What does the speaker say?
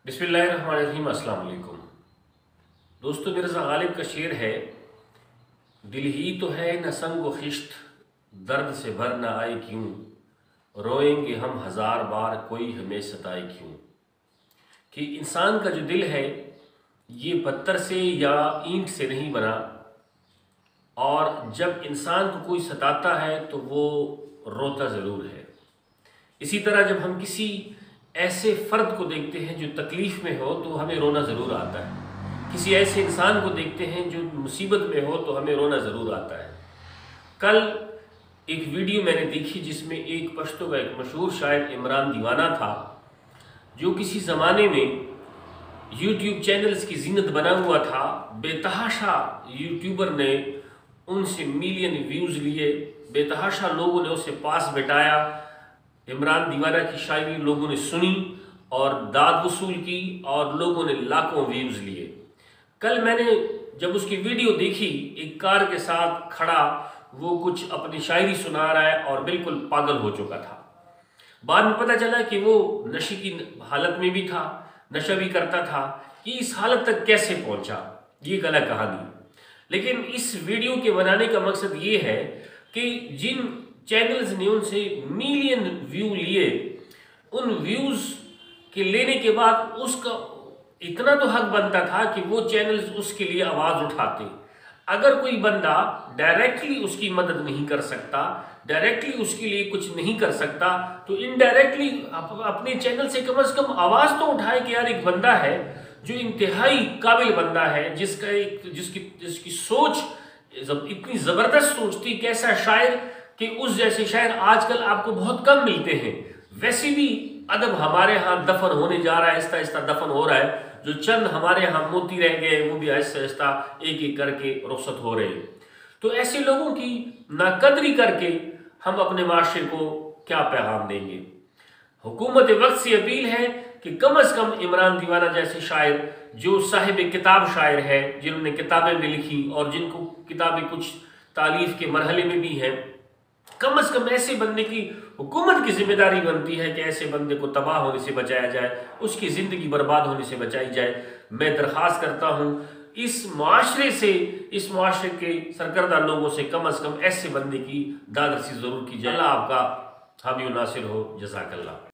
बिस्मिल्लाहिर्रहमानिर्रहीम। अस्सलाम वालेकुम दोस्तों, मिर्ज़ा गालिब का शेर है, दिल ही तो है न संग व खिश्त, दर्द से भर न आए क्यों, रोएंगे हम हजार बार कोई हमें सताए क्यों। कि इंसान का जो दिल है ये पत्थर से या ईंट से नहीं बना, और जब इंसान को कोई सताता है तो वो रोता ज़रूर है। इसी तरह जब हम किसी ऐसे फ़र्द को देखते हैं जो तकलीफ़ में हो तो हमें रोना ज़रूर आता है। किसी ऐसे इंसान को देखते हैं जो मुसीबत में हो तो हमें रोना ज़रूर आता है। कल एक वीडियो मैंने देखी जिसमें एक पश्तो का एक मशहूर शायर इमरान दीवाना था, जो किसी ज़माने में यूट्यूब चैनल्स की जीनत बना हुआ था। बेतहाशा यूट्यूबर ने उनसे मिलियन व्यूज़ लिए, बेतहाशा लोगों ने उसे पास बैठाया। इमरान दीवाना की शायरी लोगों ने सुनी और दाद वसूल की और लोगों ने लाखों व्यूज़ लिए। कल मैंने जब उसकी वीडियो देखी, एक कार के साथ खड़ा वो कुछ अपनी शायरी सुना रहा है और बिल्कुल पागल हो चुका था। बाद में पता चला कि वो नशे की हालत में भी था, नशा भी करता था। कि इस हालत तक कैसे पहुंचा, ये एक अलग कहानी। लेकिन इस वीडियो के बनाने का मकसद ये है कि जिन चैनल्स ने उनसे मिलियन व्यू लिए, उन व्यूज़ के लेने के बाद उसका इतना तो हक बनता था कि वो चैनल्स उसके लिए आवाज़ उठाते। अगर कोई बंदा डायरेक्टली उसकी मदद नहीं कर सकता, डायरेक्टली उसके लिए कुछ नहीं कर सकता, तो इनडायरेक्टली अपने चैनल से कम आवाज़ तो उठाए कि यार एक बंदा है जो इंतहाई काबिल बंदा है, जिसकी सोच इतनी ज़बरदस्त सोच थी। कैसा शायर कि उस जैसे शायर आजकल आपको बहुत कम मिलते हैं। वैसे भी अदब हमारे यहाँ दफन होने जा रहा है, आहिस्ता आहिस्ता दफन हो रहा है। जो चंद हमारे यहाँ मोती रह गए वो भी आहिस्ता आहिस्ता एक एक करके रुखसत हो रहे हैं। तो ऐसे लोगों की नाकदरी करके हम अपने माशरे को क्या पैगाम देंगे। हुकूमत वक्त से अपील है कि कम से कम इमरान दीवाना जैसे शायर, जो साहिब किताब शायर है, जिन्होंने किताबें भी लिखी और जिनको किताबें कुछ तालीफ के मरहले में भी हैं, कम से कम ऐसे बंदे की हुकूमत की जिम्मेदारी बनती है कि ऐसे बंदे को तबाह होने से बचाया जाए, उसकी ज़िंदगी बर्बाद होने से बचाई जाए। मैं दरख्वास्त करता हूँ इस माशरे से, इस माशरे के सरकर्दा लोगों से कम ऐसे बंदे की दादरसी ज़रूर की जाए। अल्लाह आपका हामी नासिर हो। जज़ाकल्लाह।